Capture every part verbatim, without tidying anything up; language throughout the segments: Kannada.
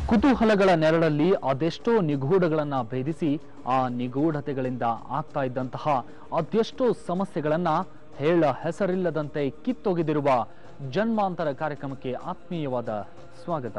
ಕುತೂಹಲಗಳ ನೆರಳಲ್ಲಿ ಅದೆಷ್ಟೋ ನಿಗೂಢಗಳನ್ನ ಭೇದಿಸಿ ಆ ನಿಗೂಢತೆಗಳಿಂದ ಆಗ್ತಾ ಇದ್ದಂತಹ ಅದೆಷ್ಟೋ ಸಮಸ್ಯೆಗಳನ್ನ ಹೇಳ ಹೆಸರಿಲ್ಲದಂತೆ ಕಿತ್ತೊಗೆದಿರುವ ಜನ್ಮಾಂತರ ಕಾರ್ಯಕ್ರಮಕ್ಕೆ ಆತ್ಮೀಯವಾದ ಸ್ವಾಗತ.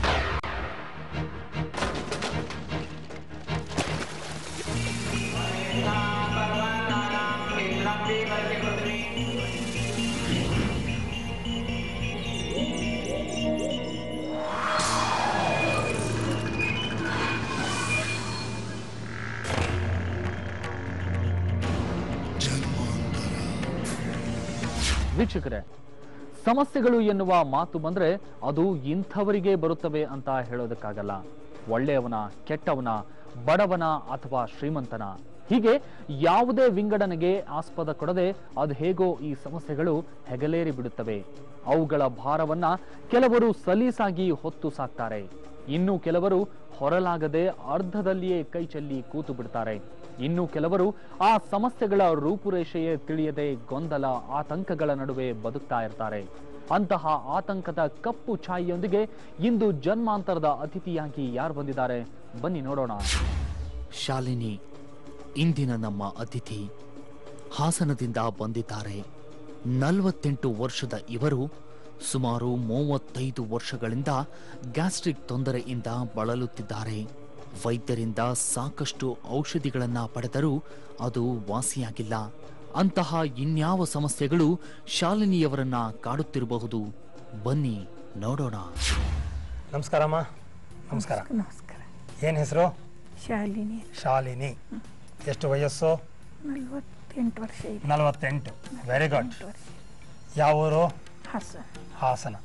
ವೀಕ್ಷಕರೇ, ಸಮಸ್ಯೆಗಳು ಎನ್ನುವ ಮಾತು ಬಂದ್ರೆ ಅದು ಇಂಥವರಿಗೆ ಬರುತ್ತವೆ ಅಂತ ಹೇಳೋದಕ್ಕಾಗಲ್ಲ. ಒಳ್ಳೆಯವನ, ಕೆಟ್ಟವನ, ಬಡವನ ಅಥವಾ ಶ್ರೀಮಂತನ, ಹೀಗೆ ಯಾವುದೇ ವಿಂಗಡಣೆಗೆ ಆಸ್ಪದ ಕೊಡದೆ ಅದು ಹೇಗೋ ಈ ಸಮಸ್ಯೆಗಳು ಹೆಗಲೇರಿ ಬಿಡುತ್ತವೆ. ಅವುಗಳ ಭಾರವನ್ನ ಕೆಲವರು ಸಲೀಸಾಗಿ ಹೊತ್ತು ಸಾಕ್ತಾರೆ, ಇನ್ನು ಕೆಲವರು ಹೊರಲಾಗದೆ ಅರ್ಧದಲ್ಲಿಯೇ ಕೈ ಚೆಲ್ಲಿ ಕೂತು ಬಿಡ್ತಾರೆ. ಇನ್ನು ಕೆಲವರು ಆ ಸಮಸ್ಯೆಗಳ ರೂಪುರೇಷೆಯೇ ತಿಳಿಯದೆ ಗೊಂದಲ, ಆತಂಕಗಳ ನಡುವೆ ಬದುಕ್ತಾ ಇರ್ತಾರೆ. ಅಂತಹ ಆತಂಕದ ಕಪ್ಪು ಛಾಯೆಯೊಂದಿಗೆ ಇಂದು ಜನ್ಮಾಂತರದ ಅತಿಥಿಯಾಗಿ ಯಾರು ಬಂದಿದ್ದಾರೆ, ಬನ್ನಿ ನೋಡೋಣ. ಶಾಲಿನಿ ಇಂದಿನ ನಮ್ಮ ಅತಿಥಿ ಹಾಸನದಿಂದ ಬಂದಿದ್ದಾರೆ. ನಲವತ್ತೆಂಟು ವರ್ಷದ ಇವರು ಸುಮಾರು ಮೂವತ್ತೈದು ವರ್ಷಗಳಿಂದ ಗ್ಯಾಸ್ಟ್ರಿಕ್ ತೊಂದರೆಯಿಂದ ಬಳಲುತ್ತಿದ್ದಾರೆ. ವೈದ್ಯರಿಂದ ಸಾಕಷ್ಟು ಔಷಧಿಗಳನ್ನ ಪಡೆದರೂ ಅದು ವಾಸಿಯಾಗಿಲ್ಲ. ಅಂತಹ ಇನ್ಯಾವ ಸಮಸ್ಯೆಗಳು ಶಾಲಿನಿಯವರನ್ನ ಕಾಡುತ್ತಿರಬಹುದು, ಬನ್ನಿ ನೋಡೋಣ. ನಮಸ್ಕಾರಮ್ಮ. ನಮಸ್ಕಾರ. ನಮಸ್ಕಾರ. ಏನು ಹೆಸರು? ಶಾಲಿನಿ. ಶಾಲಿನಿ. ಎಷ್ಟು ವಯಸ್ಸು? ನಲವತ್ತೆಂಟು ವರ್ಷ ಇದೆ. ನಲವತ್ತೆಂಟು. Very good. ಯಾವ ಊರು? ಹಾಸನ. ಹಾಸನ.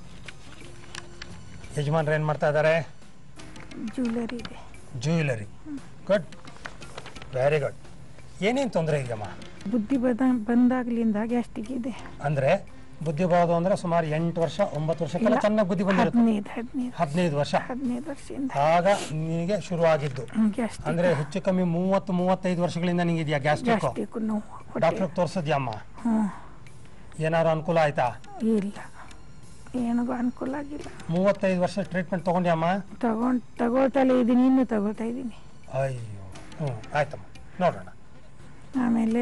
ಯಜಮಾನ್ರು ಏನು ಮಾಡ್ತಾ ಇದ್ದಾರೆ? ಜ್ಯುವೆಲರಿ ಇದೆ. ಜ್ಯುವೆಲರಿ. Good, very good. ಏನೇನು ತೊಂದರೆ ಇದೆಯಮ್ಮ? ಬುದ್ಧಿ ಬದ ಬಂದಾಗ್ಲಿಂದ ಗ್ಯಾಸ್ಟ್ರಿಕ್ ಇದೆ. ಅಂದರೆ ಬುದ್ಧಿ ಬರೋದು ಅಂದರೆ ಸುಮಾರು ಎಂಟು ವರ್ಷ ಒಂಬತ್ತು ವರ್ಷಕ್ಕೆಲ್ಲ ಚೆನ್ನಾಗಿ ಬುದ್ಧಿ ಬಂದಿರುತ್ತೆ. ಹದಿನೈದು ಹದಿನೈದು ಹದಿನೈದು ವರ್ಷ ಹದಿನೈದು ವರ್ಷದಿಂದ ಆಗ ನಿನಗೆ ಶುರುವಾಗಿದ್ದು. ಗ್ಯಾಸ್ಟ್ರಿಕ್ ಅಂದರೆ ಹೆಚ್ಚು ಕಮ್ಮಿ ಮೂವತ್ತು ಮೂವತ್ತೈದು ವರ್ಷಗಳಿಂದ ನಿಂಗೆ ಇದೆಯಾ ಗ್ಯಾಸ್ಟ್ರಿಕ್? ಗ್ಯಾಸ್ಟ್ರಿಕ್ ನೋವು. ಡಾಕ್ಟ್ರಿಗೆ ತೋರಿಸಿದ್ಯಮ್ಮ? ಹ್ಞೂ. ಏನಾದ್ರು ಅನುಕೂಲ ಆಯ್ತಾ? ಇಲ್ಲ, ಏನಿಗೂ ಅನುಕೂಲ ಆಗಿಲ್ಲ. ಮೂವತ್ತೈದು ವರ್ಷ ಟ್ರೀಟ್ಮೆಂಟ್ ತಗೊಂಡ್ಯಮ್ಮ? ತಗೊಂಡು ತಗೊಳ್ತಲೇ ಇದ್ದೀನಿ, ಇನ್ನೂ ತಗೊಳ್ತಾ ಇದ್ದೀನಿ. ಅಯ್ಯೋ. ಹ್ಞೂ, ಆಯ್ತಮ್ಮ, ನೋಡೋಣ. ಆಮೇಲೆ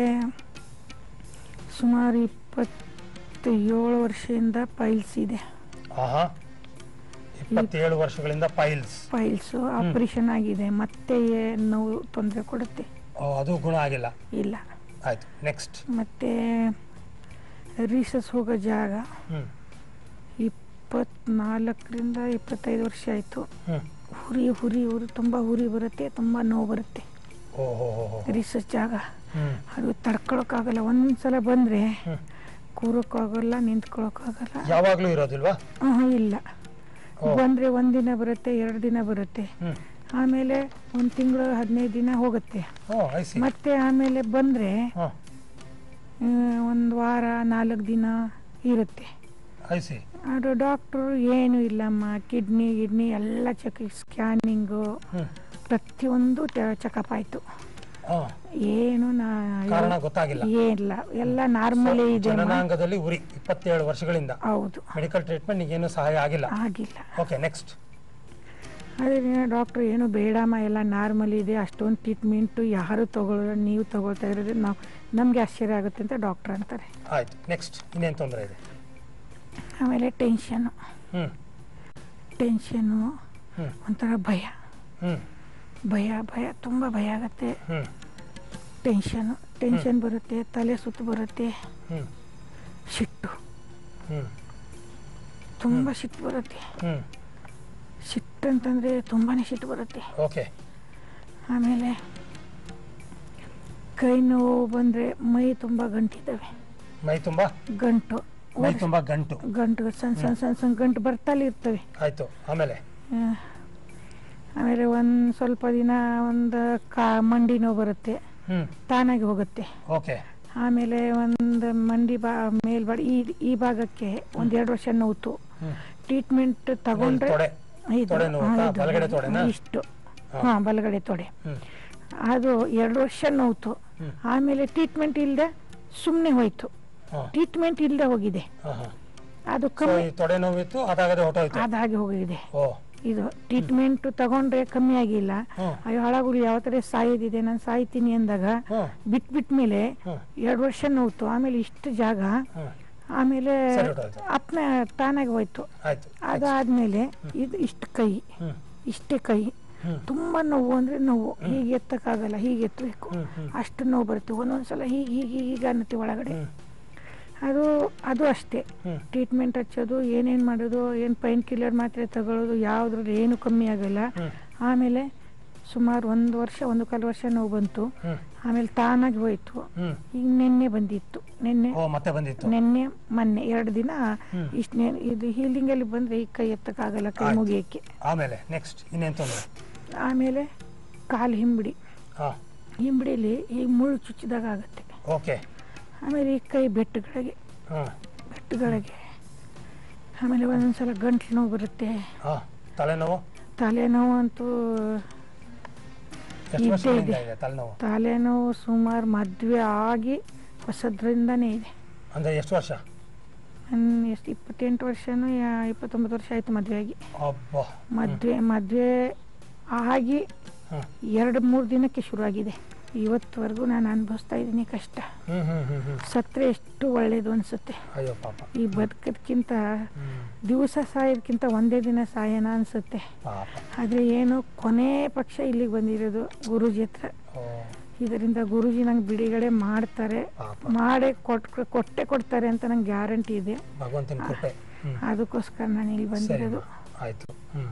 ಸುಮಾರು ಇಪ್ಪತ್ತು ಏಳು ವರ್ಷದಿಂದ ಪೈಲ್ಸ್ ಇದೆ. ಆಹಾ, ಇಪ್ಪತ್ತೇಳು ವರ್ಷಗಳಿಂದ ಪೈಲ್ಸ್. ಪೈಲ್ಸು ಆಪರೇಷನ್ ಆಗಿದೆ, ಮತ್ತೆ ನೋವು ತೊಂದರೆ ಕೊಡುತ್ತೆ. ಓ, ಅದು ಗುಣ ಆಗಿಲ್ಲ? ಇಲ್ಲ. ಆಯ್ತು, ನೆಕ್ಸ್ಟ್. ಮತ್ತೆ ರೀಸಸ್ ಹೋಗೋ ಜಾಗ ಹ್ಞೂ ಇಪ್ಪತ್ನಾಲ್ಕರಿಂದ ಇಪ್ಪತ್ತೈದು ವರ್ಷ ಆಯಿತು. ಹ್ಞೂ ಹುರಿ ಹುರಿ ಹುರಿ ತುಂಬ ಹುರಿ ಬರುತ್ತೆ, ತುಂಬ ನೋವು ಬರುತ್ತೆ. ಓಹೋ. ರೀಸಸ್ ಜಾಗ ಹ್ಞೂ ಅದು ತಡ್ಕೊಳಕ್ಕಾಗಲ್ಲ. ಒಂದ್ಸಲ ಬಂದರೆ ಹ್ಞೂ ಕೂರೋಕ್ಕಾಗಲ್ಲ, ನಿಂತ್ಕೊಳ್ಳೋಕ್ಕಾಗಲ್ಲ. ಯಾವಾಗಲೂ ಇರೋದಿಲ್ವಾ? ಹಾಂ, ಇಲ್ಲ. ಬಂದರೆ ಒಂದಿನ ಬರುತ್ತೆ, ಎರಡು ದಿನ ಬರುತ್ತೆ, ಹ್ಞೂ ಆಮೇಲೆ ಒಂದು ತಿಂಗಳು ಹದಿನೈದು ದಿನ ಹೋಗುತ್ತೆ. Oh, I see. ಮತ್ತೆ ಆಮೇಲೆ ಬಂದರೆ ಹಾಂ, ಒಂದು ವಾರ ನಾಲ್ಕು ದಿನ ಇರುತ್ತೆ. I C. ಅದು ಡಾಕ್ಟ್ರು ಏನು ಇಲ್ಲಮ್ಮ, ಕಿಡ್ನಿ ಗಿಡ್ನಿ ಎಲ್ಲ ಚೆಕ್, ಸ್ಕ್ಯಾನಿಂಗು ಹ್ಞೂ ಪ್ರತಿಯೊಂದು ಚೆಕಪ್ ಆಯಿತು. ಹಾಂ, ಏನು ಕಾರಣ ಗೊತ್ತಾಗಿಲ್ಲ? ಏನಿಲ್ಲ, ಎಲ್ಲ ನಾರ್ಮಲೇ ಇದೆ. ಜನನಾಂಗದಲ್ಲಿ ಉರಿ ಇಪ್ಪತ್ತೇಳು ವರ್ಷಗಳಿಂದ. ಹೌದು. ಮೆಡಿಕಲ್ ಟ್ರೀಟ್ಮೆಂಟ್ ನಿಗೇನು ಸಹಾಯ ಆಗಿಲ್ಲ? ಆಗಿಲ್ಲ. Okay, next. ಅದೇ ಡಾಕ್ಟ್ರು ಏನು ಬೇಡಮ್ಮ, ಎಲ್ಲ ನಾರ್ಮಲ್ ಇದೆ, ಅಷ್ಟೊಂದು ಟ್ರೀಟ್ಮೆಂಟು ಯಾರು ತಗೊಳ್ಳೋ, ನೀವು ತಗೊಳ್ತಾ ಇರೋದು ನಾವು ನಮಗೆ ಆಶ್ಚರ್ಯ ಆಗುತ್ತೆ ಅಂತ ಡಾಕ್ಟ್ರ್ ಅಂತಾರೆ. ಆಯಿತು, ನೆಕ್ಸ್ಟ್. ಇನ್ನೇನು ತೊಂದರೆ ಇದೆ? ಆಮೇಲೆ ಟೆನ್ಷನ್ನು. ಹ್ಞೂ ಟೆನ್ಷನ್ನು, ಹ್ಞೂ ಒಂಥರ ಭಯ. ಹ್ಞೂ ಭಯ ಭಯ ತುಂಬ ಭಯ ಆಗುತ್ತೆ. ಹ್ಞೂ ಟೆನ್ಷನ್ನು ಟೆನ್ಷನ್ ಬರುತ್ತೆ, ತಲೆ ಸುತ್ತು ಬರುತ್ತೆ, ಹ್ಞೂ ಸಿಟ್ಟು, ಹ್ಞೂ ತುಂಬ ಸಿಟ್ಟು ಬರುತ್ತೆ. ಹ್ಞೂ ಸಿಟ್ಟು ಅಂತಂದರೆ ತುಂಬಾ ಸಿಟ್ಟು ಬರುತ್ತೆ. ಓಕೆ. ಆಮೇಲೆ ಕೈ ನೋವು ಬಂದರೆ ಮೈ ತುಂಬ ಗಂಟಿದ್ದಾವೆ. ಮೈ ತುಂಬ ಗಂಟು, ಮೈ ತುಂಬ ಗಂಟು ಗಂಟು ಸಣ್ಣ ಸಣ್ಣ ಸಣ್ಣ ಸಣ್ಣ ಗಂಟು ಬರ್ತಲೇ ಇರ್ತವೆ. ಆಯಿತು, ಆಮೇಲೆ? ಆಮೇಲೆ ಒಂದು ಸ್ವಲ್ಪ ದಿನ ಒಂದು ಕಾ ಮಂಡಿ ನೋವು ಬರುತ್ತೆ, ಹ್ಞೂ ತಾನಾಗಿ ಹೋಗುತ್ತೆ. ಓಕೆ. ಆಮೇಲೆ ಒಂದು ಮಂಡಿ ಬಾ ಮೇಲ್ಬಾಡಿ ಈ ಈ ಭಾಗಕ್ಕೆ ಒಂದು ಎರಡು ವರ್ಷ ನೋವು. ಟ್ರೀಟ್ಮೆಂಟ್ ತಗೊಂಡ್ರೆ ತೊಡೆ ತೊಡೆ ನೋವು, ಬಲಗಡೆ ತೊಡೆನಾ? ಇಷ್ಟು. ಹಾಂ, ಬಲಗಡೆ ತೊಡೆ. ಹ್ಞೂ ಅದು ಎರಡು ವರ್ಷ ನೋವು. ಆಮೇಲೆ ಟ್ರೀಟ್ಮೆಂಟ್ ಇಲ್ಲದೆ ಸುಮ್ಮನೆ ಹೋಯ್ತು, ಟ್ರೀಟ್ಮೆಂಟ್ ಇಲ್ಲದೆ ಹೋಗಿದೆ. ಅದು ತೊಡೆ ನೋವಿತ್ತು, ಅದಾಗದೆ ಹೊರಟೋಯ್ತು. ಅದಾಗಿ ಹೋಗಿದೆ. ಓ, ಇದು ಟ್ರೀಟ್ಮೆಂಟ್ ತಗೊಂಡ್ರೆ ಕಮ್ಮಿ ಆಗಿಲ್ಲ. ಹ್ಮ್. ಅಯ್ಯೋ ಹಾಳಾಗುಲಿ ಯಾವ ಥರ ಸಾಯೋದಿದೆ ನಾನು ಸಾಯ್ತೀನಿ ಅಂದಾಗ ಹ್ಮ್. ಬಿಟ್ ಬಿಟ್ಮೇಲೆ ಹ್ಮ್. ಎರಡು ವರ್ಷ ನೋವ್ತು. ಆಮೇಲೆ ಇಷ್ಟು ಜಾಗ ಹ್ಮ್. ಆಮೇಲೆ ಸರಿ ಹೊರ್ಟೋಯ್ತು. ಅಪ್ನ ತಾನಾಗಿ ಹೋಯ್ತು. ಆಯ್ತು. ಅದಾದ್ಮೇಲೆ ಇದು ಇಷ್ಟು ಕೈ ಹ್ಮ್. ಇಷ್ಟೇ ಕೈ ಹ್ಮ್. ತುಂಬಾ ನೋವು ಅಂದ್ರೆ ನೋವು. ಹೀಗೆ ಎತ್ತಕ್ಕಾಗಲ್ಲ, ಹೀಗೆ ಎತ್ತಬೇಕು. ಹ್ಮ್. ಹ್ಮ್. ಅಷ್ಟು ನೋವು ಬರುತ್ತೆ. ಒಂದೊಂದ್ಸಲ ಹೀಗೆ ಹೀಗೆ ಹೀಗೆ ಅನ್ನತ್ತೆ ಒಳಗಡೆ. ಹ್ಮ್. ಅದು ಅದು ಅಷ್ಟೇ. ಹ್ಮ್. ಟ್ರೀಟ್ಮೆಂಟ್ ಹಚ್ಚೋದು, ಏನೇನು ಮಾಡೋದು, ಏನು ಪೈನ್ ಕಿಲ್ಲರ್ ಮಾತ್ರೆ ತಗೊಳ್ಳೋದು, ಯಾವುದ್ರಲ್ಲಿ ಏನು ಕಮ್ಮಿ ಆಗಲ್ಲ. ಹ್ಮ್. ಆಮೇಲೆ ಸುಮಾರು ಒಂದು ವರ್ಷ ಒಂದು ಕಾಲು ವರ್ಷ ನೋವು ಬಂತು. ಹ್ಮ್. ಆಮೇಲೆ ತಾನಾಗಿ ಹೋಯ್ತು. ಹ್ಮ್. ಈಗ ನಿನ್ನೆ ಬಂದಿತ್ತು. ನಿನ್ನೆ ಓ ಮತ್ತೆ ಬಂದಿತ್ತು. ನಿನ್ನೆ ಮೊನ್ನೆ ಎರಡು ದಿನ ಹ್ಮ್. ಇಷ್ಟು ಇದು ಹೀಲಿಂಗ್ ಅಲ್ಲಿ ಬಂದ್ರೆ ಈ ಕೈ ಎತ್ತಕ್ಕಾಗಲ್ಲ, ಕೈ ಆಯ್ತು. ಮುಗಿಯಕ್ಕೆ. ಆಮೇಲೆ ನೆಕ್ಸ್ಟ್ ಇನ್ನೇನು ತೊಂದರೆ? ಆಮೇಲೆ ಕಾಲು ಹಿಂಬಡಿ ಹಾ. ಹಿಂಬಡಿಲಿ ಈ ಮುಳ್ಳು ಚುಚ್ಚಿದಾಗ ಆಗುತ್ತೆ. ಓಕೆ. ಆಮೇಲೆ ಈ ಕೈ ಬೆಟ್ಟಗಳಿಗೆ ಹಾಂ. ಬೆಟ್ಟಗಳಿಗೆ ಆಮೇಲೆ ಒಂದೊಂದ್ಸಲ ಗಂಟ್ಲು ನೋವು ಬರುತ್ತೆ. ಹಾಂ. ತಲೆನೋವು? ತಲೆನೋವು ಅಂತೂ ಎಷ್ಟು ಇದ್ದೇ ವರ್ಷದಿಂದ ಇದೆ. ಇದೆ ತಲೆನೋವು? ತಲೆನೋವು ಸುಮಾರು ಮದುವೆ ಆಗಿ ಹೊಸದ್ರಿಂದನೇ ಇದೆ. ಅಂದರೆ ಎಷ್ಟು ವರ್ಷ? ನನ್ನ ಎಷ್ಟು ಇಪ್ಪತ್ತೆಂಟು ವರ್ಷನೂ ಯಾ ಇಪ್ಪತ್ತೊಂಬತ್ತು ವರ್ಷ ಆಯಿತು ಮದುವೆ ಆಗಿ. ಅಬ್ಬಾ. ಮದುವೆ ಮದುವೆ ಆಗಿ ಹ್ಮ್. ಎರಡು ಮೂರು ದಿನಕ್ಕೆ ಶುರುವಾಗಿದೆ. ಇವತ್ತುವರೆಗೂ ನಾನು ಅನುಭವಿಸ್ತಾ ಇದ್ದೀನಿ ಕಷ್ಟ. ಹ್ಮ್ ಹ್ಮ್ ಹ್ಮ್ ಹ್ಮ್. ಸತ್ತರೆ ಎಷ್ಟು ಒಳ್ಳೇದು ಅನಿಸುತ್ತೆ. ಅಯ್ಯೋ ಪಾಪ. ಈ ಬದುಕೋದ್ಕಿಂತ ಹ್ಮ್. ದಿವಸ ಸಾಯೋದಕ್ಕಿಂತ ಒಂದೇ ದಿನ ಸಾಯೋಣ ಅನಿಸುತ್ತೆ. ಪಾಪ. ಆದರೆ ಏನು ಕೊನೆ ಪಕ್ಷ ಇಲ್ಲಿಗೆ ಬಂದಿರೋದು ಗುರೂಜಿ ಹತ್ರ. ಓ ಇದರಿಂದ ಗುರೂಜಿ ನಂಗೆ ಬಿಡುಗಡೆ ಮಾಡ್ತಾರೆ, ಪಾಪ. ಮಾಡೇ ಕೊಟ್ ಕೊಟ್ಟೆ ಕೊಡ್ತಾರೆ ಅಂತ ನಂಗೆ ಗ್ಯಾರಂಟಿ ಇದೆ. ಭಗವಂತನ ಕೃಪೆ. ಹ್ಮ್. ಅದಕ್ಕೋಸ್ಕರ ನಾನು ಇಲ್ಲಿ ಸರಿ ಬಂದಿರೋದು. ಆಯ್ತು. ಹ್ಮ್.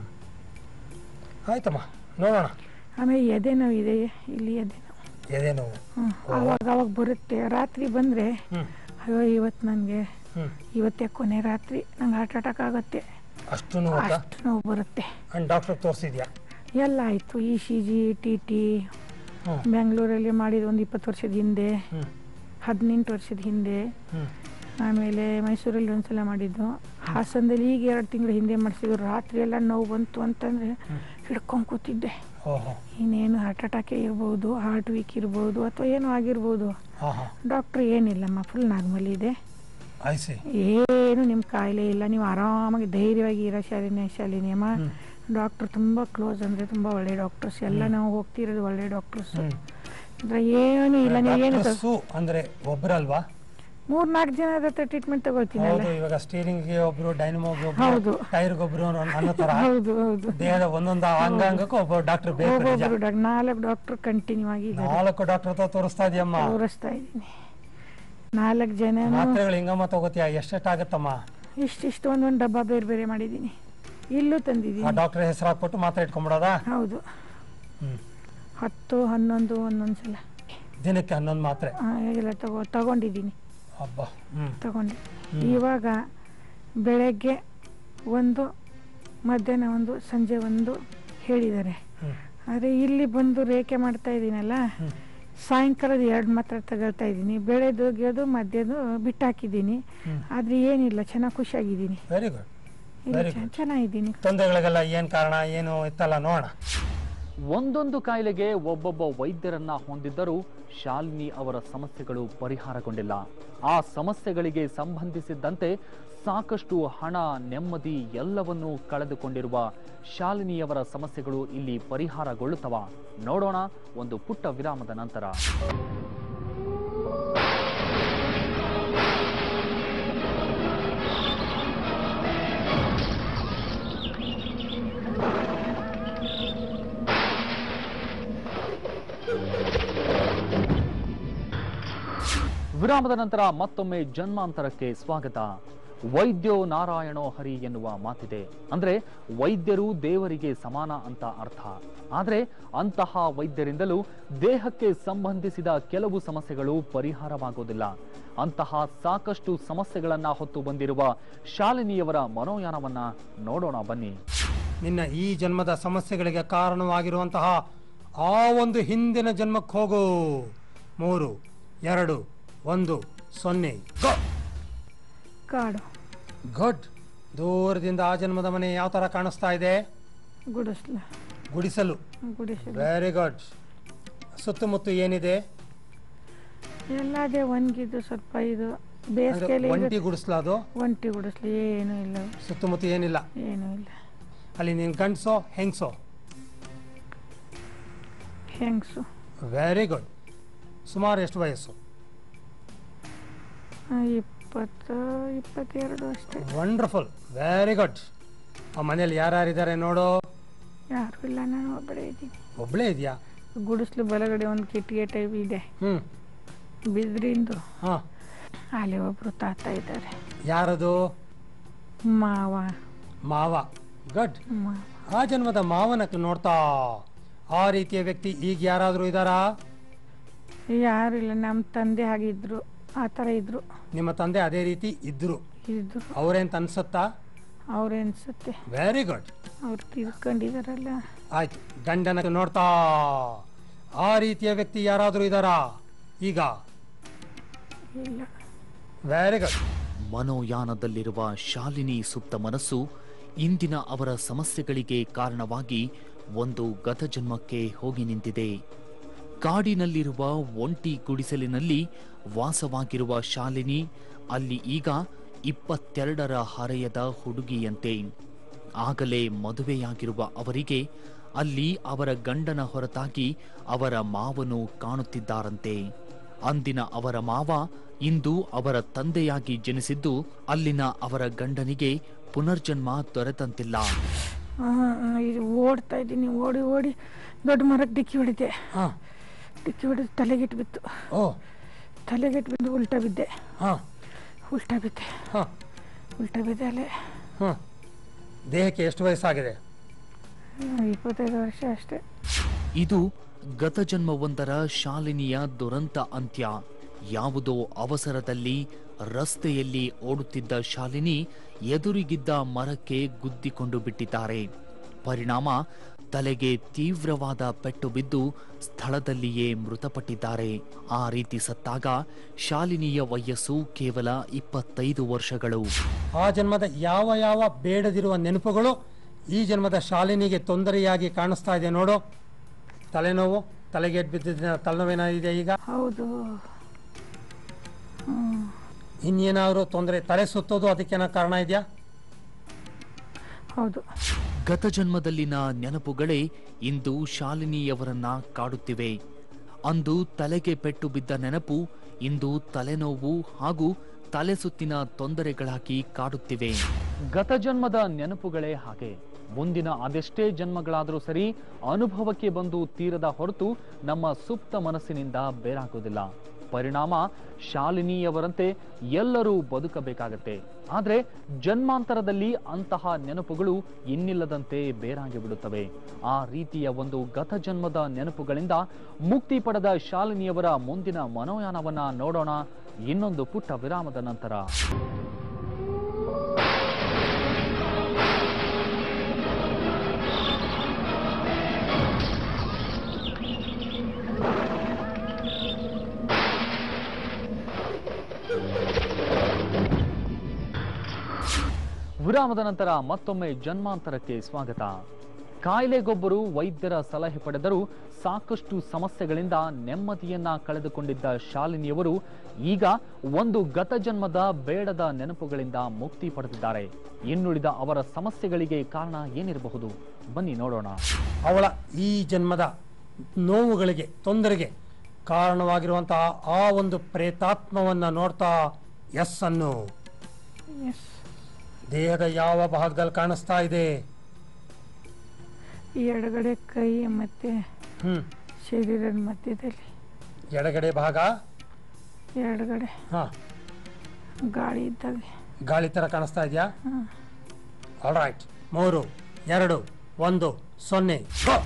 ಆಯ್ತಮ್ಮ ನೋಡೋಣ. ಆಮೇಲೆ ಎದೆ ನೋವು ಇದೆ, ಇಲ್ಲಿ ಎದೆ ನೋವು. ಎದೆ ನೋವು. ಹ್ಞೂ ಅವಾಗ ಅವಾಗ ಬರುತ್ತೆ. ರಾತ್ರಿ ಬಂದರೆ ಹ್ಮ್. ಅಯ್ಯೋ ಇವತ್ತು ನನಗೆ ಹ್ಮ್. ಇವತ್ತೇ ಕೊನೆ ರಾತ್ರಿ ನಂಗೆ ಹಾರ್ಟ್ ಅಟ್ಯಾಕ್ ಆಗುತ್ತೆ, ಅಷ್ಟು ನೋವು? ಅಷ್ಟು ನೋವು ಬರುತ್ತೆ. ಅಂಡ್ ಡಾಕ್ಟರ್ ತೋರಿಸಿದ್ಯಾ? ಎಲ್ಲ ಆಯಿತು. E C G T T hmm. ಬೆಂಗಳೂರಲ್ಲಿ ಮಾಡಿದ ಒಂದು ಇಪ್ಪತ್ತು ವರ್ಷದ ಹಿಂದೆ, ಹ್ಮ್. ಹದಿನೆಂಟು ವರ್ಷದ ಹಿಂದೆ. ಹ್ಮ್. ಆಮೇಲೆ ಮೈಸೂರಲ್ಲಿ ಒಂದ್ಸಲ ಮಾಡಿದ್ದು. ಹಾಸನದಲ್ಲಿ ಈಗ ಎರಡು ತಿಂಗಳ ಹಿಂದೆ ಮಾಡಿಸಿದ್ರು. ರಾತ್ರಿ ಎಲ್ಲ ನೋವು ಬಂತು ಅಂತಂದರೆ ಹಿಡ್ಕೊಂಡು ಕೂತಿದ್ದೆ. ಓಹೋ. ಇನ್ನೇನು ಹಾರ್ಟ್ ಅಟ್ಯಾಕೇ ಇರ್ಬೋದು, ಹಾರ್ಟ್ ವೀಕ್ ಇರ್ಬೋದು, ಅಥವಾ ಏನೋ ಆಗಿರ್ಬೋದು. ಹಾಂ ಹಾಂ. ಡಾಕ್ಟ್ರ್ ಏನಿಲ್ಲಮ್ಮ, ಫುಲ್ ನಾರ್ಮಲ್ ಇದೆ, ಐ ಸಿ, ಏನು ನಿಮ್ಮ ಕಾಯಿಲೆ ಇಲ್ಲ, ನೀವು ಆರಾಮಾಗಿ ಧೈರ್ಯವಾಗಿ ಇರೋ ಶಾಲಿನಿ ಶಾಲಿನಿ ಅಮ್ಮ. ಡಾಕ್ಟ್ರು ತುಂಬ ಕ್ಲೋಸ್, ಅಂದರೆ ತುಂಬ ಒಳ್ಳೆ ಡಾಕ್ಟರ್ಸ್ ಎಲ್ಲ. ನಾವು ಹೋಗ್ತಿರೋದು ಒಳ್ಳೆ ಡಾಕ್ಟರ್ಸ್. ಅಂದರೆ ಏನು ಇಲ್ಲ, ನೀವು ಏನು ಡಾಕ್ಟರ್ಸು ಅಂದ್ರೆ ಒಬ್ಬರಲ್ವಾ? ಮೂರ್ ನಾಲ್ಕು ಜನ ಹತ್ರ ಟ್ರೀಟ್ಮೆಂಟ್ ತಗೊಳ್ತೀನಿ. ಹೌದು, ಇವಾಗ ಸ್ಟೀರಿಂಗ್ಗೆ ಒಬ್ರು, ಡೈನಮೋಗೆ ಹೌದು, ಒಬ್ರು, ಟೈರ್ಗೆ ಒಬ್ರು ಅನ್ನೋ ತರ. ಹೌದು ಹೌದು, ದೇಹದ ಒಂದೊಂದು ಅಂಗಾಂಗಕ್ಕೂ ಒಬ್ಬ ಡಾಕ್ಟರ್ ಬೇಕು. ಒಬ್ಬೊಬ್ರು ಡಾಕ್ ನಾಲ್ಕು ಡಾಕ್ಟರ್ ಕಂಟಿನ್ಯೂ ಆಗಿ ನಾಲ್ಕು ಡಾಕ್ಟರ್ ಹತ್ರ ತೋರಿಸ್ತಾ ಇದೆಯಮ್ಮ? ತೋರಿಸ್ತಾ ಇದ್ದೀನಿ. ನಾಲ್ಕು ಜನ. ಮಾತ್ರೆಗಳು ಹಿಂಗಮ್ಮ ತಗೋತೀಯ? ಎಷ್ಟೆಷ್ಟಾಗತ್ತಮ್ಮ? ಇಷ್ಟಿಷ್ಟು ಒಂದೊಂದು ಡಬ್ಬ ಬೇರೆ ಬೇರೆ ಮಾಡಿದ್ದೀನಿ, ಇಲ್ಲೂ ತಂದಿದ್ದೀನಿ. ಆ ಡಾಕ್ಟರ್ ಹೆಸರು ಹಾಕ್ಬಿಟ್ಟು ಮಾತ್ರೆ ಇಟ್ಕೊಂಡ್ಬಿಡೋದಾ? ಹೌದು, ಹ್ಮ್. ಹತ್ತು ಹನ್ನೊಂದು ಒಂದೊಂದ್ಸಲ ದಿನಕ್ಕೆ ಹನ್ನೊಂದು ಮಾತ್ರೆ ಎಲ್ಲ ತಗೋ ತಗೊಂಡಿದ್ದೀನಿ. ಹಬ್ಬ. ಹ್ಮ್. ತಗೊಂಡು ಇವಾಗ ಬೆಳಗ್ಗೆ ಒಂದು, ಮಧ್ಯಾಹ್ನ ಒಂದು, ಸಂಜೆ ಒಂದು ಹೇಳಿದ್ದಾರೆ. ಆದರೆ ಇಲ್ಲಿ ಬಂದು ರೇಖೆ ಮಾಡ್ತಾ ಇದ್ದೀನಲ್ಲ, ಸಾಯಂಕಾಲದ ಎರಡು ಮಾತ್ರ ತಗೊಳ್ತಾ ಇದ್ದೀನಿ. ಬೆಳೆದು ಗೆದು ಮಧ್ಯದು ಬಿಟ್ಟು ಹಾಕಿದ್ದೀನಿ. ಆದರೆ ಏನಿಲ್ಲ, ಚೆನ್ನಾಗಿ ಖುಷಿಯಾಗಿದ್ದೀನಿ. Very good, very good. ಚೆನ್ನಾಗಿದ್ದೀನಿ. ತೊಂದರೆಗಳಿಗೆಲ್ಲ ಏನು ಕಾರಣ ಏನು ಇತ್ತಲ್ಲ ನೋಡೋಣ. ಒಂದೊಂದು ಕಾಯಿಲೆಗೆ ಒಬ್ಬೊಬ್ಬ ವೈದ್ಯರನ್ನ ಹೊಂದಿದ್ದರೂ ಶಾಲಿನಿ ಅವರ ಸಮಸ್ಯೆಗಳು ಪರಿಹಾರಗೊಂಡಿಲ್ಲ. ಆ ಸಮಸ್ಯೆಗಳಿಗೆ ಸಂಬಂಧಿಸಿದ್ದಂತೆ ಸಾಕಷ್ಟು ಹಣ, ನೆಮ್ಮದಿ ಎಲ್ಲವನ್ನೂ ಕಳೆದುಕೊಂಡಿರುವ ಶಾಲಿನಿಯವರ ಸಮಸ್ಯೆಗಳು ಇಲ್ಲಿ ಪರಿಹಾರಗೊಳ್ಳುತ್ತವ? ನೋಡೋಣ ಒಂದು ಪುಟ್ಟ ವಿರಾಮದ ನಂತರ. ವಿರಾಮದ ನಂತರ ಮತ್ತೊಮ್ಮೆ ಜನ್ಮಾಂತರಕ್ಕೆ ಸ್ವಾಗತ. ವೈದ್ಯೋ ನಾರಾಯಣೋ ಹರಿ ಎನ್ನುವ ಮಾತಿದೆ. ಅಂದ್ರೆ ವೈದ್ಯರು ದೇವರಿಗೆ ಸಮಾನ ಅಂತ ಅರ್ಥ. ಆದರೆ ಅಂತಹ ವೈದ್ಯರಿಂದಲೂ ದೇಹಕ್ಕೆ ಸಂಬಂಧಿಸಿದ ಕೆಲವು ಸಮಸ್ಯೆಗಳು ಪರಿಹಾರವಾಗುವುದಿಲ್ಲ. ಅಂತಹ ಸಾಕಷ್ಟು ಸಮಸ್ಯೆಗಳನ್ನ ಹೊತ್ತು ಬಂದಿರುವ ಶಾಲಿನಿಯವರ ಮನೋಯಾನವನ್ನ ನೋಡೋಣ ಬನ್ನಿ. ನಿನ್ನ ಈ ಜನ್ಮದ ಸಮಸ್ಯೆಗಳಿಗೆ ಕಾರಣವಾಗಿರುವಂತಹ ಆ ಒಂದು ಹಿಂದಿನ ಜನ್ಮಕ್ಕೆ ಹೋಗು. ಮೂರು, ಎರಡು, ಒಂದು, ಸೊನ್ನೆ, ಗೋ. ಕಾಡು. ಗುಡ್. ದೂರದಿಂದ ಆ ಜನ್ಮದ ಮನೆ ಯಾವ ತರ ಕಾಣಿಸ್ತಾ ಇದೆ? ಗುಡಿಸ್ಲ. ಗುಡಿಸಲು. ಗುಡಿಸಲು. Very good. ಸುತ್ತಮುತ್ತ ಏನಿದೆ? ಎಲ್ಲದೇ ಒಣಗಿದ್ದು ಸ್ವಲ್ಪ. ಇದು ಬೇಸಿಗೆಯಲ್ಲಿ ಒಂಟಿ ಗುಡಿಸ್ಲ? ಅದು ಒಂಟಿ ಗುಡಿಸ್ಲು ಏನೂ ಇಲ್ಲ. ಸುತ್ತಮುತ್ತ ಏನಿಲ್ಲ? ಏನೂ ಇಲ್ಲ. ಅಲ್ಲಿ ನೀನು ಗಂಡಸೋ ಹೆಂಗಸೋ? ಹೆಂಗಸು. Very good. ಸುಮಾರು ಎಷ್ಟು ವಯಸ್ಸು? ಇಪ್ಪತ್ತು ಇಪ್ಪತ್ತೆರಡು ಅಷ್ಟೇ. Wonderful, very good. ಆ ಮನೇಲಿ ಯಾರ್ಯಾರಿದ್ದಾರೆ ನೋಡು? ಯಾರು ಇಲ್ಲ, ನಾನು ಒಬ್ಬಳೇ ಇದ್ದೀನಿ. ಒಬ್ಬಳೇ ಇದೆಯಾ? ಗುಡಿಸ್ಲು ಬಲಗಡೆ ಒಂದು ಕಿಟ್ಟಿಗೆ ಟೈಪ್ ಇದೆ, ಹ್ಞೂ, ಬಿದ್ರಿಂದು. ಹಾಂ, ಅಲ್ಲಿ ಒಬ್ರು ತಾತ ಇದ್ದಾರೆ. ಯಾರದು? ಮಾವ. ಮಾವ. ಗುಡ್. ಮಾವ. ಆ ಜನ್ಮದ ಮಾವನ ನೋಡ್ತಾ ಆ ರೀತಿಯ ವ್ಯಕ್ತಿ ಈಗ ಯಾರಾದರೂ ಇದ್ದಾರಾ? ಯಾರು ಇಲ್ಲ, ನಮ್ಮ ತಂದೆ ಆಗಿದ್ರು, ಆ ಥರ ಇದ್ರು. ನಿಮ್ಮ ತಂದೆ ಅದೇ ರೀತಿ ಇದ್ರು? ಇದ್ರು. ಅವ್ರೇಂತ ಅನ್ಸುತ್ತಾ? ಅವ್ರು ಅನ್ಸುತ್ತೆ. Very good. ಅವ್ರು ತೀರ್ಕೊಂಡಿದಾರಲ್ಲ. ಆಯ್ತು, ಗಂಡನ ನೋಡ್ತಾ ಆ ರೀತಿಯ ವ್ಯಕ್ತಿ ಯಾರಾದರೂ ಇದ್ದಾರಾ ಈಗ? ಇಲ್ಲ. Very good. ಮನೋಯಾನದಲ್ಲಿರುವ ಶಾಲಿನಿ ಸುಪ್ತ ಮನಸ್ಸು ಇಂದಿನ ಅವರ ಸಮಸ್ಯೆಗಳಿಗೆ ಕಾರಣವಾಗಿ ಒಂದು ಗತಜನ್ಮಕ್ಕೆ ಹೋಗಿ ನಿಂತಿದೆ. ಕಾಡಿನಲ್ಲಿರುವ ಒಂಟಿ ಗುಡಿಸಲಿನಲ್ಲಿ ವಾಸವಾಗಿರುವ ಶಾಲಿನಿ ಅಲ್ಲಿ ಈಗ ಇಪ್ಪತ್ತೆರಡರ ಹರೆಯದ ಹುಡುಗಿಯಂತೆ. ಆಗಲೇ ಮದುವೆಯಾಗಿರುವ ಅವರಿಗೆ ಅಲ್ಲಿ ಅವರ ಗಂಡನ ಹೊರತಾಗಿ ಅವರ ಮಾವನು ಕಾಣುತ್ತಿದ್ದಾರಂತೆ. ಅಂದಿನ ಅವರ ಮಾವ ಇಂದು ಅವರ ತಂದೆಯಾಗಿ ಜನಿಸಿದ್ದು ಅಲ್ಲಿನ ಅವರ ಗಂಡನಿಗೆ ಪುನರ್ಜನ್ಮ ದೊರೆತಂತಿಲ್ಲ. ಓಡ್ತಾ ಇದ್ದೀನಿ, ಓಡಿ ಓಡಿ ದೊಡ್ಡ ಮರಕ್ಕೆ ಡಿಕ್ಕಿ ಹೊಡಿದೆ. ಡಿಕ್ಕಿ ಹೊಡೆದು ತಲೆಗೆಟ್ಟು ಬಿತ್ತು. ತಲೆಗೆಟ್ಟು ಬಿದ್ದು ಉಲ್ಟಾ ಬಿದ್ದೆ. ಉಲ್ಟಾ ಬಿದ್ದೆ ಉಲ್ಟಾ ಬಿದ್ದೆ ಅಲ್ಲೇ. ದೇಹಕ್ಕೆ ಎಷ್ಟು ವಯಸ್ಸಾಗಿದೆ? ಇಪ್ಪತ್ತೈದು ವರ್ಷ ಅಷ್ಟೇ. ಇದು ಗತಜನ್ಮವೊಂದರ ಶಾಲಿನಿಯ ದುರಂತ ಅಂತ್ಯ. ಯಾವುದೋ ಅವಸರದಲ್ಲಿ ರಸ್ತೆಯಲ್ಲಿ ಓಡುತ್ತಿದ್ದ ಶಾಲಿನಿ ಎದುರಿಗಿದ್ದ ಮರಕ್ಕೆ ಗುದ್ದಿಕೊಂಡು ಬಿಟ್ಟಿದ್ದಾರೆ. ಪರಿಣಾಮ ತಲೆಗೆ ತೀವ್ರವಾದ ಪೆಟ್ಟು ಬಿದ್ದು ಸ್ಥಳದಲ್ಲಿಯೇ ಮೃತಪಟ್ಟಿದ್ದಾರೆ. ಆ ರೀತಿ ಸತ್ತಾಗ ಶಾಲಿನಿಯ ವಯಸ್ಸು ಕೇವಲ ಇಪ್ಪತ್ತೈದು ವರ್ಷಗಳು. ಆ ಜನ್ಮದ ಯಾವ ಯಾವ ಬೇಡದಿರುವ ನೆನಪುಗಳು ಈ ಜನ್ಮದ ಶಾಲಿನಿಗೆ ತೊಂದರೆಯಾಗಿ ಕಾಣಿಸ್ತಾ ಇದೆ ನೋಡು. ತಲೆನೋವು, ತಲೆಗೆ ಬಿದ್ದಿದ್ದ ತಲೆನೋವೇನಾಗಿದೆ ಈಗ? ಹೌದು. ಇನ್ನೇನಾದ್ರು ತೊಂದರೆ, ತಲೆ ಸುತ್ತೋದು ಅದಕ್ಕೇನ ಕಾರಣ ಇದೆಯಾ? ಹೌದು. ಗತಜನ್ಮದಲ್ಲಿನ ನೆನಪುಗಳೇ ಇಂದು ಶಾಲಿನಿಯವರನ್ನ ಕಾಡುತ್ತಿವೆ. ಅಂದು ತಲೆಗೆ ಪೆಟ್ಟು ಬಿದ್ದ ನೆನಪು ಇಂದು ತಲೆನೋವು ಹಾಗೂ ತಲೆ ಸುತ್ತಿನ ತೊಂದರೆಗಳಾಗಿ ಕಾಡುತ್ತಿವೆ. ಗತಜನ್ಮದ ನೆನಪುಗಳೇ ಹಾಗೆ. ಮುಂದಿನ ಅದೆಷ್ಟೇ ಜನ್ಮಗಳಾದರೂ ಸರಿ ಅನುಭವಕ್ಕೆ ಬಂದು ತೀರದ ಹೊರತು ನಮ್ಮ ಸುಪ್ತ ಮನಸ್ಸಿನಿಂದ ಬೇರಾಗುವುದಿಲ್ಲ. ಪರಿಣಾಮ ಶಾಲಿನಿಯವರಂತೆ ಎಲ್ಲರೂ ಬದುಕಬೇಕಾಗತ್ತೆ. ಆದರೆ ಜನ್ಮಾಂತರದಲ್ಲಿ ಅಂತಹ ನೆನಪುಗಳು ಇನ್ನಿಲ್ಲದಂತೆ ಬೇರಾಗಿ ಬಿಡುತ್ತವೆ. ಆ ರೀತಿಯ ಒಂದು ಗತಜನ್ಮದ ನೆನಪುಗಳಿಂದ ಮುಕ್ತಿ ಪಡೆದ ಶಾಲಿನಿಯವರ ಮುಂದಿನ ಮನೋಯಾನವನ್ನ ನೋಡೋಣ ಇನ್ನೊಂದು ಪುಟ್ಟ ವಿರಾಮದ ನಂತರ. ವಿರಾಮದ ನಂತರ ಮತ್ತೊಮ್ಮೆ ಜನ್ಮಾಂತರಕ್ಕೆ ಸ್ವಾಗತ. ಕಾಯಿಲೆಗೊಬ್ಬರು ವೈದ್ಯರ ಸಲಹೆ ಪಡೆದರೂ ಸಾಕಷ್ಟು ಸಮಸ್ಯೆಗಳಿಂದ ನೆಮ್ಮದಿಯನ್ನ ಕಳೆದುಕೊಂಡಿದ್ದ ಶಾಲಿನಿಯವರು ಈಗ ಒಂದು ಗತಜನ್ಮದ ಬೇಡದ ನೆನಪುಗಳಿಂದ ಮುಕ್ತಿ ಪಡೆದಿದ್ದಾರೆ. ಇನ್ನುಳಿದ ಅವರ ಸಮಸ್ಯೆಗಳಿಗೆ ಕಾರಣ ಏನಿರಬಹುದು? ಬನ್ನಿ ನೋಡೋಣ. ಅವಳ ಈ ಜನ್ಮದ ನೋವುಗಳಿಗೆ, ತೊಂದರೆಗೆ ಕಾರಣವಾಗಿರುವಂತಹ ಆ ಒಂದು ಪ್ರೇತಾತ್ಮವನ್ನ ನೋಡ್ತಾ ಎಸ್ ಅನ್ನು. ದೇಹದ ಯಾವ ಭಾಗದಲ್ಲಿ ಕಾಣಿಸ್ತಾ ಇದೆ? ಎಡಗಡೆ ಕೈ ಮತ್ತೆ ಹ್ಮ್ ಶರೀರದ ಮಧ್ಯದಲ್ಲಿ. ಎಡಗಡೆ ಭಾಗ ಎಡಗಡೆ ಹಾ ಗಾಳಿ ಇದ್ದಾಗ ಗಾಳಿ ತರ ಕಾಣಿಸ್ತಾ ಇದೆಯಾ? All right. ಮೂರು ಎರಡು ಒಂದು ಸೊನ್ನೆ.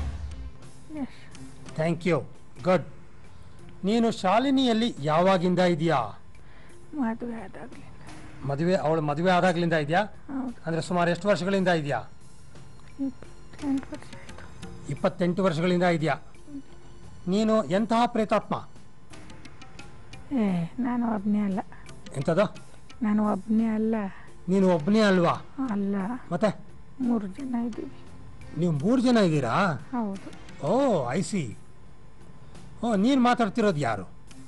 Thank you. ಗುಡ್. ನೀನು ಶಾಲಿನಿಯಲ್ಲಿ ಯಾವಾಗಿಂದ ಇದೆಯಾ? ಮದುವೆ ಆದಾಗಲಿಂದ. ಮದುವೆ ಅವಳು ಮದುವೆ ಆದಾಗ್ಲಿಂದ ಇದೆಯಾ? ಅಂದ್ರೆ ಸುಮಾರು ಎಷ್ಟು ವರ್ಷಗಳಿಂದ ಇದೆಯಾ? ಇಪ್ಪತ್ತೆಂಟು ವರ್ಷ ಆಯಿತು. ಇಪ್ಪತ್ತೆಂಟು ವರ್ಷಗಳಿಂದ ಇದೆಯಾ? ನೀನು ಎಂತಹ ಪ್ರೇತಾತ್ಮ? ಏ ನಾನು ಒಬ್ಬನೇ ಅಲ್ಲ. ಎಂಥದ್ದು? ನಾನು ಒಬ್ಬನೇ ಅಲ್ಲ. ನೀನು ಒಬ್ಬನೇ ಅಲ್ವಾ? ಅಲ್ಲ, ಮತ್ತೆ ಮೂರು ಜನ ಇದ್ದೀವಿ. ನೀವು ಮೂರು ಜನ ಇದ್ದೀರಾ? ಹೌದು. ಓ ಐ ಸಿ. ಓ ನೀನು ಮಾತಾಡ್ತಿರೋದು ಯಾರು?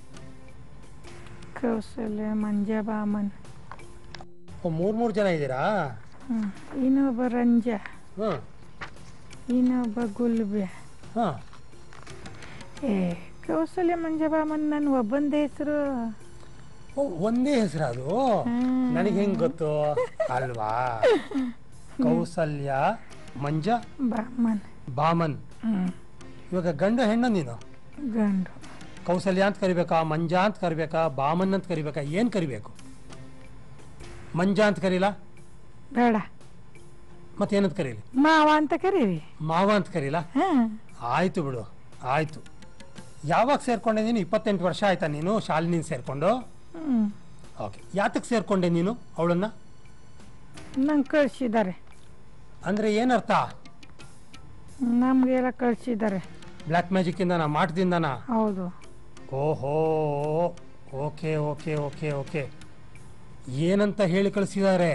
ಕೌಸಲ್ಯ, ಮಂಜ, ಬಾಮನ್. ಓ ಮೂರು ಮೂರು ಜನ ಇದ್ದೀರಾ? ಇನ್ನೊಬ್ಬ ರಂಜ. ಹ್ಮ್ ಇನ್ನೊಬ್ಬ ಗುಲ್ಬೆ. ಹಾ ಏ ಕೌಸಲ್ಯ ಮಂಜಬಾಮನ್ ನನ್ನ ಒಬ್ಬಂದೇ ಹೆಸರು. ಓ ಒಂದೇ ಹೆಸರು ಅದು? ನನಗೆ ಹೆಂಗ್ ಗೊತ್ತು ಅಲ್ವಾ? ಕೌಸಲ್ಯ ಮಂಜ ಬಾಮನ್ ಬಾಮನ್. ಹ್ಮ್ ಇವಾಗ ಗಂಡು ಹೆಣ್ಣು ನೀನು? ಗಂಡು. ಕೌಸಲ್ಯ ಅಂತ ಕರಿಬೇಕಾ, ಮಂಜ ಅಂತ ಕರಿಬೇಕಾ, ಬಾಮನ್ ಅಂತ ಕರಿಬೇಕಾ, ಏನು ಕರಿಬೇಕು? ಮಂಜ ಅಂತ ಕರೀಲ? ಬೇಡ. ಮತ್ತೇನಂತ ಕರೀಲಿ? ಮಾವ ಅಂತ ಕರೀರಿ. ಮಾವ ಅಂತ ಕರೀಲ? ಹಾಂ ಆಯ್ತು ಬಿಡು, ಆಯ್ತು. ಯಾವಾಗ ಸೇರ್ಕೊಂಡೆ ನೀನು? ಇಪ್ಪತ್ತೆಂಟು ವರ್ಷ ಆಯ್ತಾ ನೀನು ಶಾಲಿನಿ ಸೇರ್ಕೊಂಡು? ಹ್ಞೂ. ಓಕೆ, ಯಾತಕ್ಕೆ ಸೇರ್ಕೊಂಡೆ ನೀನು ಅವಳನ್ನ? ನಂಗೆ ಕಳಿಸಿದ್ದಾರೆ. ಅಂದರೆ ಏನರ್ಥ? ನಮಗೆಲ್ಲ ಕಳಿಸಿದ್ದಾರೆ. ಬ್ಲ್ಯಾಕ್ ಮ್ಯಾಜಿಕ್ಕಿಂದನಾ, ಮಾಟದಿಂದನಾ? ಹೌದು. ಓಹೋ, ಓಕೆ ಓಕೆ ಓಕೆ ಓಕೆ. ಏನಂತ ಹೇಳಿ ಕಳಿಸಿದ್ದಾರೆ?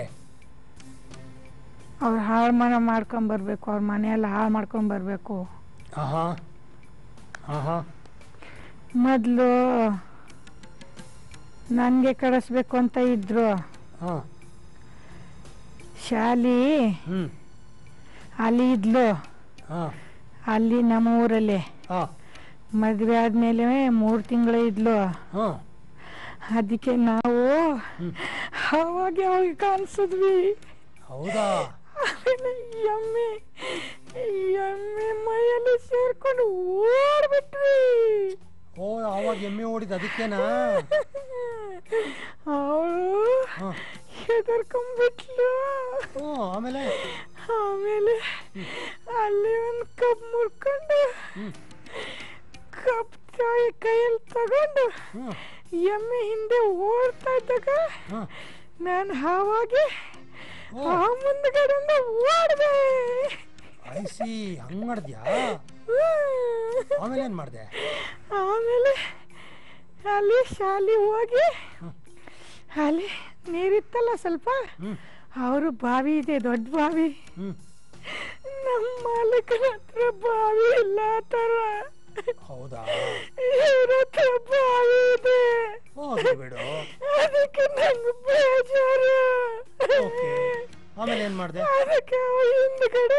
ಅವ್ರು ಹಾಳು ಮನೆ ಮಾಡ್ಕೊಂಬರ್ಬೇಕು, ಅವ್ರ ಮನೆಯೆಲ್ಲ ಹಾಳು ಮಾಡ್ಕೊಂಬರ್ಬೇಕು. ಆಹಾ ಆಹಾ. ಮೊದಲು ನನಗೆ ಕಳಿಸ್ಬೇಕು ಅಂತ ಇದ್ರು. ಹಾಂ. ಶಾಲಿ ಹ್ಞೂ. ಅಲ್ಲಿ ಇದ್ಲು, ಹಾಂ ಅಲ್ಲಿ ನಮ್ಮ ಊರಲ್ಲೇ. ಹಾಂ ಮದುವೆ ಆದಮೇಲೆ ಮೂರು ತಿಂಗಳು ಇದ್ಲು. ಹಾಂ. ಅದಕ್ಕೆ ನಾವು ಅವಾಗ ಅವಳಿಗೆ ಕಾಣಿಸಿದ್ವಿ. ಹೌದಾ? ಆಮೇಲೆ ಎಮ್ಮೆ ಎಮ್ಮೆ ಮೈಯಲ್ಲಿ ಸೇರ್ಕೊಂಡು ಓಡ್ಬಿಟ್ವಿ. ಓ, ಆವಾಗ ಎಮ್ಮೆ ಓಡಿದ ಅದಕ್ಕೇನಾ? ಅವಳು ಹಾಂ. ಹೆದರ್ಕೊಂಡ್ಬಿಟ್ಲು. ಓ, ಆಮೇಲೆ? ಆಮೇಲೆ ಅಲ್ಲಿ ಒಂದು ಕಪ್ ಮುರ್ಕೊಂಡು ಕಪ್ ತಾಯಿ ಕೈಯಲ್ಲಿ ತಗೊಂಡು ಎಮ್ಮೆ ಹಿಂದೆ ಓಡ್ತಾ ಇದ್ದಾಗ ನಾನು ಹಾವಾಗಿ ಆ ಮುಂದ್ಗಡೆಯಿಂದ ಓಡ್ದೆ. ಐಸಿ, ಹಂಗ್ ಮಾಡಿದ್ಯಾ? ಆಮೇಲೆ ಏನ್ ಮಾಡ್ದೆ? ಆಮೇಲೆ ಅಲ್ಲಿ ಶಾಲೆ ಹೋಗಿ ಅಲ್ಲಿ ನೀರಿತ್ತಲ್ಲ ಸ್ವಲ್ಪ, ಅವರು ಬಾವಿ ಇದೆ, ದೊಡ್ಡ ಬಾವಿ. ನಮ್ಮ ಮಾಲೀಕನ ಹತ್ರ ಬಾವಿ ಇಲ್ಲ ತರ. ಹೌದಾ? ಇವ್ರ ಹತ್ರ ಬಾವಿ ಇದೆ. ಬಿಡು. ಅದಕ್ಕೆ ನಂಗೆ ಬೇಜಾರು. ಆಮೇಲೆ ಏನ್ ಮಾಡ್ದೆ? ಅದಕ್ಕೆ ಹಿಂದ್ಗಡೆ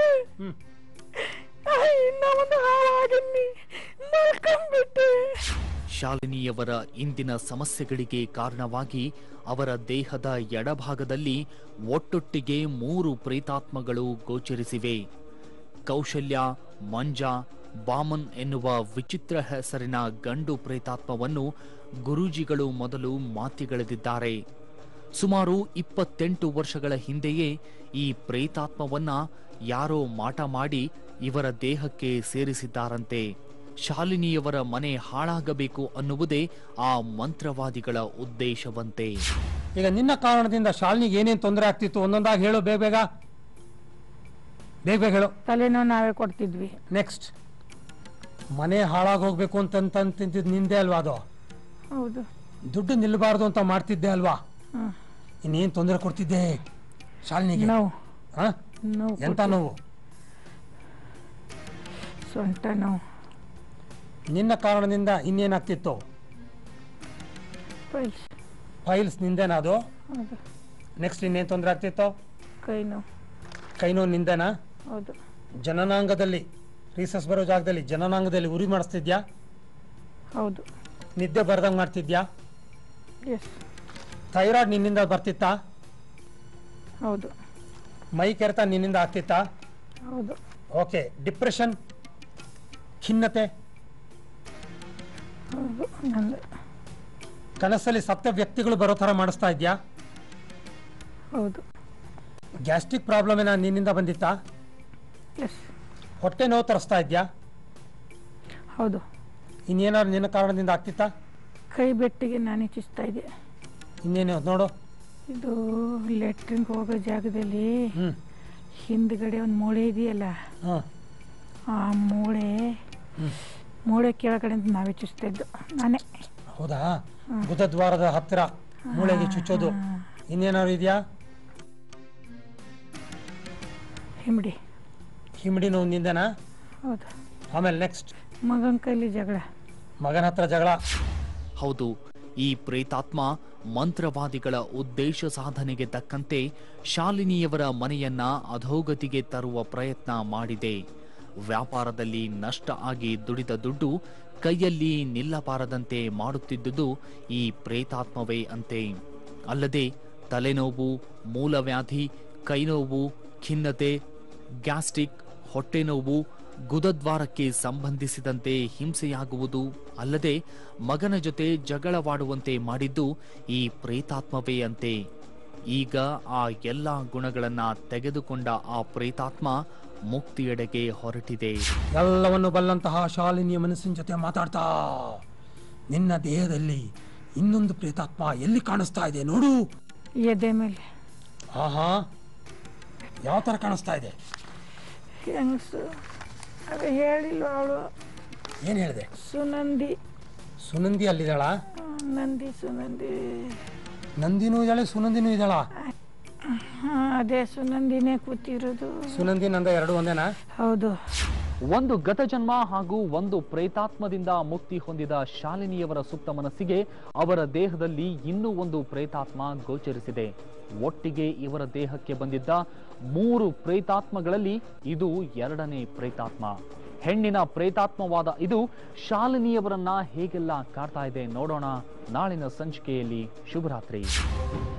ಇನ್ನ ಒಂದು ಹಾಳಾಗಿ ಮಲ್ಕೊಂಡ್ಬಿಟ್ಟೆ. ಶಾಲಿನಿಯವರ ಇಂದಿನ ಸಮಸ್ಯೆಗಳಿಗೆ ಕಾರಣವಾಗಿ ಅವರ ದೇಹದ ಎಡಭಾಗದಲ್ಲಿ ಒಟ್ಟೊಟ್ಟಿಗೆ ಮೂರು ಪ್ರೇತಾತ್ಮಗಳು ಗೋಚರಿಸಿವೆ. ಕೌಶಲ್ಯ, ಮಂಜ, ಬಾಮನ್ ಎನ್ನುವ ವಿಚಿತ್ರ ಹೆಸರಿನ ಗಂಡು ಪ್ರೇತಾತ್ಮವನ್ನು ಗುರೂಜಿಗಳು ಮೊದಲು ಮಾತಿಗೆಳೆದಿದ್ದಾರೆ. ಸುಮಾರು ಇಪ್ಪತ್ತೆಂಟು ವರ್ಷಗಳ ಹಿಂದೆಯೇ ಈ ಪ್ರೇತಾತ್ಮವನ್ನ ಯಾರೋ ಮಾಟ ಮಾಡಿ ಇವರ ದೇಹಕ್ಕೆ ಸೇರಿಸಿದ್ದಾರಂತೆ. ಶಾಲಿನಿಯವರ ಮನೆ ಹಾಳಾಗಬೇಕು ಅನ್ನುವುದೇ ಆ ಮಂತ್ರವಾದಿಗಳ ಉದ್ದೇಶವಂತೆ. ಈಗ ನಿನ್ನ ಕಾರಣದಿಂದ ಶಾಲಿನಿಗೆ ಏನೇನು ತೊಂದರೆ ಆಗ್ತಿತ್ತು ಒಂದೊಂದಾಗಿ ಹೇಳು, ಬೇಗ ಬೇಗ ಬೇಗ ಬೇಗ ಹೇಳು. ತಲೆನೋವು ನಾವೇ ಕೊಡ್ತಿದ್ವಿ. ನೆಕ್ಸ್ಟ್, ಮನೆ ಹಾಳಾಗಿ ಹೋಗ್ಬೇಕು ಅಂತಂತಿದ್ದು ನಿಂದೆ ಅಲ್ವಾ ಅದು? ಹೌದು. ದುಡ್ಡು ನಿಲ್ಲಬಾರ್ದು ಅಂತ ಮಾಡ್ತಿದ್ದೆ ಅಲ್ವಾ? ಇನ್ನೇನು ತೊಂದರೆ ಕೊಡ್ತಿದ್ದೆ ಶಾಲಿನಿಗೆ? ನೋವು. ಹಾ? ನೋವು. ಎಂತ ನೋವು? ಸೊಂಟ ನೋವು. ನಿನ್ನ ಕಾರಣದಿಂದ ಇನ್ನೇನಾಗ್ತಿತ್ತು? ಫೈಲ್ಸ್. ಫೈಲ್ಸ್ ನಿಂದೇನಾ ಅದು? ಹೌದು. ನೆಕ್ಸ್ಟ್ ಇನ್ನೇನು ತೊಂದರೆ ಆಗ್ತಿತ್ತು? ಕೈ ನೋವು. ಕೈ ನೋವು ನಿಂದೇನಾ? ಹೌದು. ಜನನಾಂಗದಲ್ಲಿ, ರೀಸಸ್ ಬರೋ ಜಾಗದಲ್ಲಿ ಜನನಾಂಗದಲ್ಲಿ ಉರಿ ಮಾಡಿಸ್ತಿದ್ಯಾ? ಹೌದು. ನಿದ್ದೆ ಬರ್ದಂಗೆ ಮಾಡ್ತಿದ್ಯಾ? ಎಸ್. ಥೈರಾಯ್ಡ್ ನಿನ್ನಿಂದ ಬರ್ತಿತ್ತಾ? ಹೌದು. ಮೈ ಕೆರೆತ ನಿನ್ನಿಂದ ಆಗ್ತಿತ್ತಾ? ಹೌದು. ಓಕೆ. ಡಿಪ್ರೆಷನ್, ಖಿನ್ನತೆ? ಹೌದು. ನಂದು. ಕನಸಲ್ಲಿ ಸತ್ತ ವ್ಯಕ್ತಿಗಳು ಬರೋ ಥರ ಮಾಡಿಸ್ತಾ ಇದ್ಯಾ? ಹೌದು. ಗ್ಯಾಸ್ಟ್ರಿಕ್ ಪ್ರಾಬ್ಲಮ್ ಏನೋ ನಿನ್ನಿಂದ ಬಂದಿತ್ತಾ? ಎಸ್. ಹೊಟ್ಟೆ ನೋವು ತರಿಸ್ತಾ ಇದ್ಯಾ? ಹೌದು. ಇನ್ನೇನಾದ್ರು ನಿನ್ನ ಕಾರಣದಿಂದ ಆಗ್ತಿತ್ತಾ? ಕೈ ಬೆಟ್ಟಿಗೆ ನಾನು ಇಚ್ಛಿಸ್ತಾ ಇದ್ದೆ. ಇನ್ನೇನು ನೋಡು. ಇದು ಲೆಟ್ರಿನ್ಗೆ ಹೋಗೋ ಜಾಗದಲ್ಲಿ ಹ್ಞೂ ಹಿಂದ್ಗಡೆ ಒಂದು ಮೂಳೆ ಇದೆಯಲ್ಲ, ಹಾಂ, ಆ ಮೂಳೆ ಮೂಳೆ ಕೆಳಗಡೆ ನಾವು ಇಚ್ಛಿಸ್ತಾ ಇದ್ದು ನಾನೇ. ಹೌದಾ? ಗುದದ್ವಾರದ ಹತ್ತಿರ ಮೂಳೆಗೆ ಚುಚ್ಚೋದು. ಇನ್ನೇನಾದ್ರು ಇದೆಯಾ? ಹಿಮ್ಡಿ. ಹಿಮ್ಡಿ ನೋವು ನಿಂದನಾ? ಹೌದು. ಆಮೇಲೆ ನೆಕ್ಸ್ಟ್? ಮಗನ ಕೈಲಿ ಜಗಳ. ಮಗನ ಹತ್ರ ಜಗಳ? ಹೌದು. ಈ ಪ್ರೇತಾತ್ಮ ಮಂತ್ರವಾದಿಗಳ ಉದ್ದೇಶ ಸಾಧನೆಗೆ ತಕ್ಕಂತೆ ಶಾಲಿನಿಯವರ ಮನೆಯನ್ನ ಅಧೋಗತಿಗೆ ತರುವ ಪ್ರಯತ್ನ ಮಾಡಿದೆ. ವ್ಯಾಪಾರದಲ್ಲಿ ನಷ್ಟ ಆಗಿ ದುಡಿದ ದುಡ್ಡು ಕೈಯಲ್ಲಿ ನಿಲ್ಲಬಾರದಂತೆ ಮಾಡುತ್ತಿದ್ದುದು ಈ ಪ್ರೇತಾತ್ಮವೇ ಅಂತೆ. ಅಲ್ಲದೆ ತಲೆನೋವು, ಮೂಲವ್ಯಾಧಿ, ಕೈನೋವು, ಖಿನ್ನತೆ, ಗ್ಯಾಸ್ಟ್ರಿಕ್, ಹೊಟ್ಟೆನೋವು, ಗುದದ್ವಾರಕ್ಕೆ ಸಂಬಂಧಿಸಿದಂತೆ ಹಿಂಸೆಯಾಗುವುದು ಅಲ್ಲದೆ ಮಗನ ಜೊತೆ ಜಗಳವಾಡುವಂತೆ ಮಾಡಿದ್ದು ಈ ಪ್ರೇತಾತ್ಮವೇ ಅಂತೆ. ಈಗ ಆ ಎಲ್ಲ ಗುಣಗಳನ್ನ ತೆಗೆದುಕೊಂಡ ಆ ಪ್ರೇತಾತ್ಮ ಮುಕ್ತಿಯೆಡೆಗೆ ಹೊರಟಿದೆ. ಎಲ್ಲವನ್ನು ಬಲ್ಲಂತಹ ಶಾಲಿನಿಯ ಮನಸ್ಸಿನ ಜೊತೆ ಮಾತಾಡ್ತಾ, ನಿನ್ನ ದೇಹದಲ್ಲಿ ಇನ್ನೊಂದು ಪ್ರೇತಾತ್ಮ ಎಲ್ಲಿ ಕಾಣಿಸ್ತಾ ಇದೆ ನೋಡು. ಎದೆ ಮೇಲೆ. ಆಹಾ, ಯಾವ ತರ ಕಾಣಿಸ್ತಾ ಇದೆ? ಹೆಂಗಸು ಅದು ಹೇಳಿಲ್ಲ ಅವಳು. ಏನ್ ಹೇಳಿದೆ? ಸುನಂದಿ. ಸುನಂದಿ ಅಲ್ಲಿದ್ದಾಳ? ನಂದಿ ಸುನಂದಿ. ನಂದಿನೂ ಇದ್ದಾಳೆ, ಸುನಂದಿನೂ ಇದ್ದಾಳ? ಅದೇ ಸುನಂದಿನೇ ಕೂತಿರೋದು. ಸುನಂದಿ ನಂದ ಎರಡು ಒಂದೇನಾ? ಹೌದು. ಒಂದು ಗತಜನ್ಮ ಹಾಗೂ ಒಂದು ಪ್ರೇತಾತ್ಮದಿಂದ ಮುಕ್ತಿ ಹೊಂದಿದ ಶಾಲಿನಿಯವರ ಸುಪ್ತ ಮನಸ್ಸಿಗೆ ಅವರ ದೇಹದಲ್ಲಿ ಇನ್ನೂ ಒಂದು ಪ್ರೇತಾತ್ಮ ಗೋಚರಿಸಿದೆ. ಒಟ್ಟಿಗೆ ಇವರ ದೇಹಕ್ಕೆ ಬಂದಿದ್ದ ಮೂರು ಪ್ರೇತಾತ್ಮಗಳಲ್ಲಿ ಇದು ಎರಡನೇ ಪ್ರೇತಾತ್ಮ. ಹೆಣ್ಣಿನ ಪ್ರೇತಾತ್ಮವಾದ ಇದು ಶಾಲಿನಿಯವರನ್ನ ಹೇಗೆಲ್ಲ ಕಾಡ್ತಾ ಇದೆ ನೋಡೋಣ ನಾಳಿನ ಸಂಚಿಕೆಯಲ್ಲಿ. ಶುಭರಾತ್ರಿ.